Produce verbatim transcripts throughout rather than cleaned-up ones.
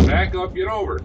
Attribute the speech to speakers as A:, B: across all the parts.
A: Back up, get over.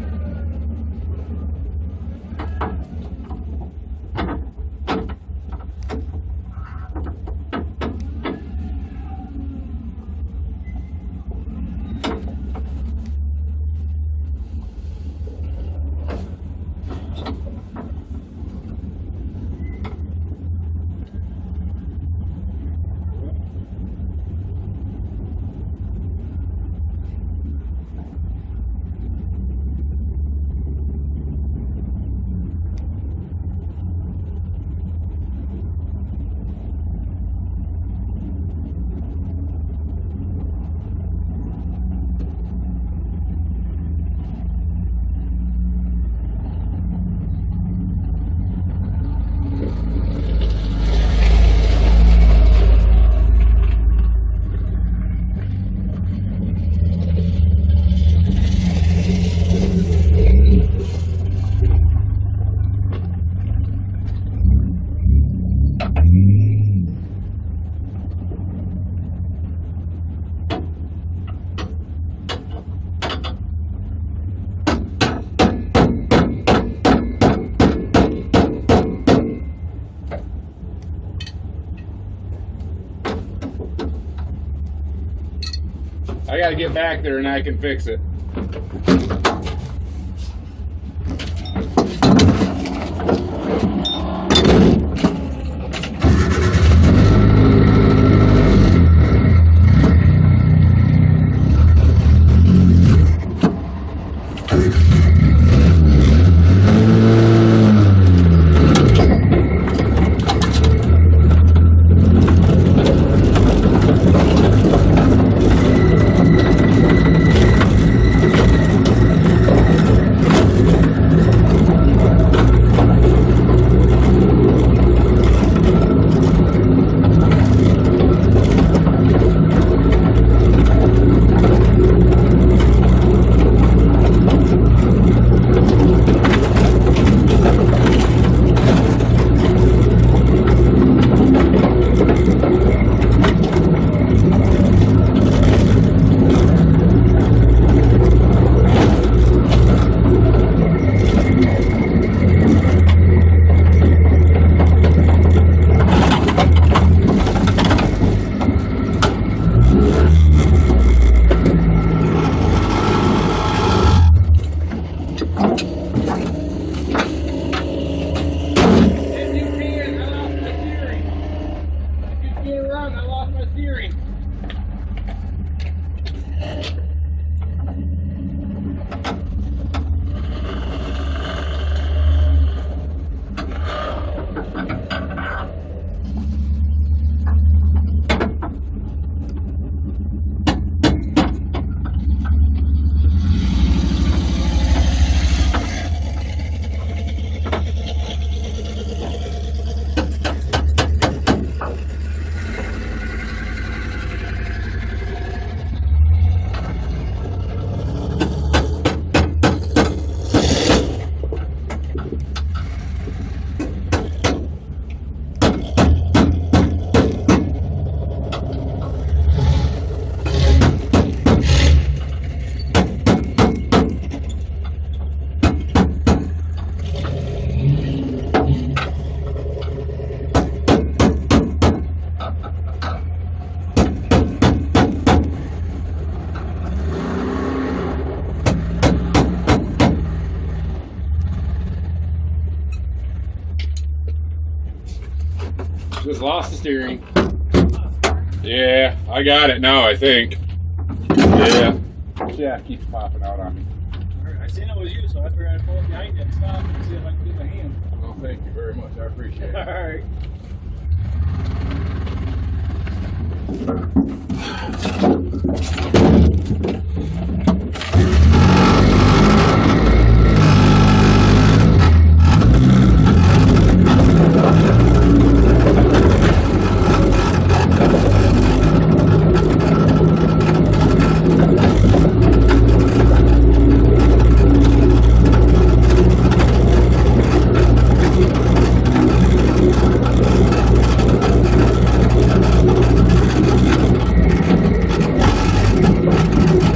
A: I gotta get back there and I can fix it. Just lost the steering. Yeah, I got it now, I think. Yeah. Yeah, it keeps popping out on me.
B: I seen it was you, so I figured I'd pull up behind you and stop and see if I can get my hand.
A: Well, thank you very much. I appreciate it.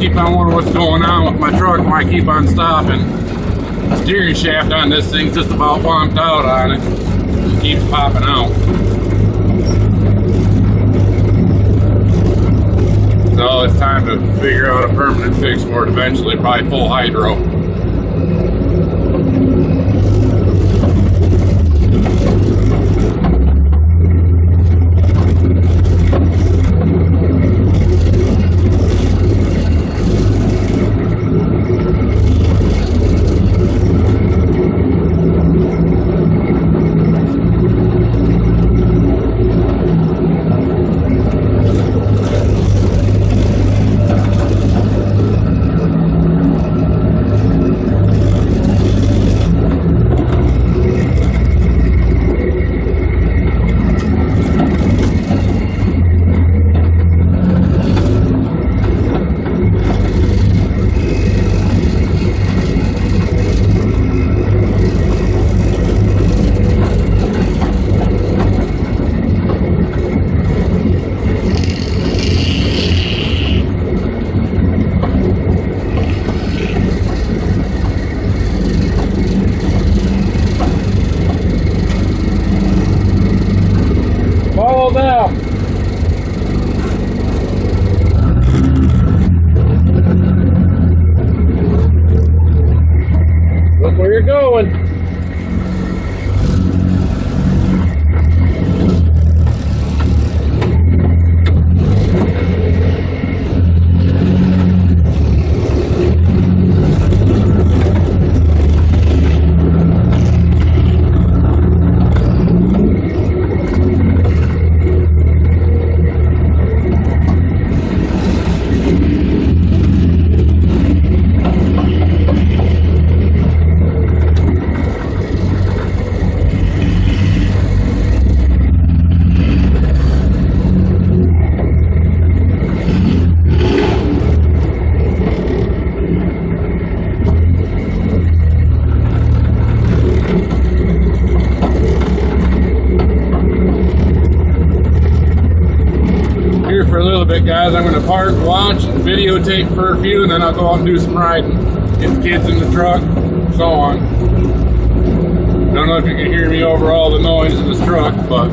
A: keep on wondering what's going on with my truck. Why I keep on stopping. Steering shaft on this thing's just about womped out on it. It keeps popping out. So it's time to figure out a permanent fix for it eventually, probably full hydro. Look where you're going. For a little bit, guys, I'm going to park, watch, and videotape for a few, and then I'll go out and do some riding. Get the kids in the truck, so on. Don't know if you can hear me over all the noise in this truck, but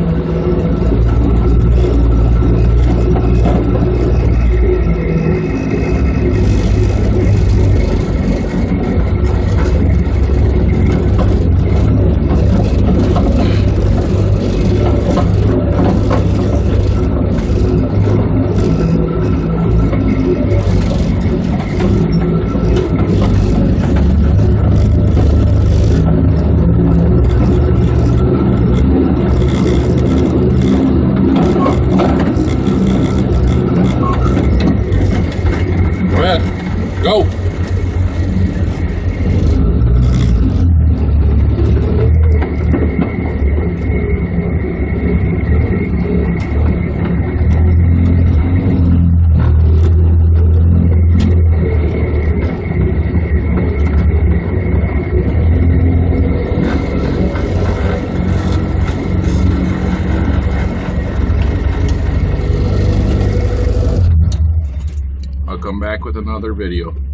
A: go. I'll come back with another video.